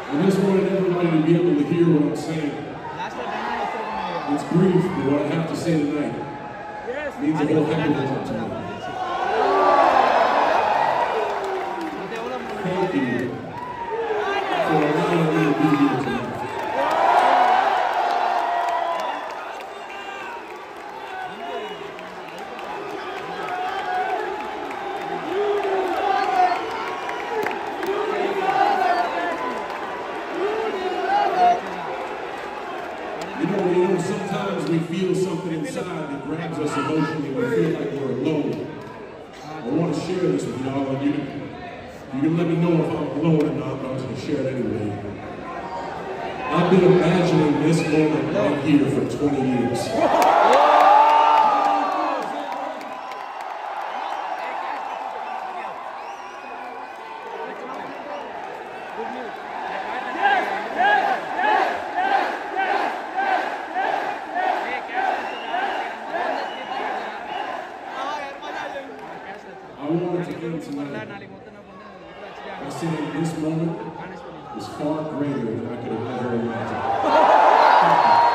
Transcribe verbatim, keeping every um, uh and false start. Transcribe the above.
I just wanted everybody to be able to hear what I'm saying. It's brief, but what I have to say tonight means a whole heck of a lot to me. Thank you for allowing me to be here tonight. You know, you know, sometimes we feel something inside that grabs us emotionally. We feel like we're alone. I want to share this with y'all, and you can, you can let me know if I'm alone or not, but I'm going to share it anyway. I've been imagining this moment right here for twenty years. I wanted to end tonight by saying this moment is far greater than I could have ever imagined.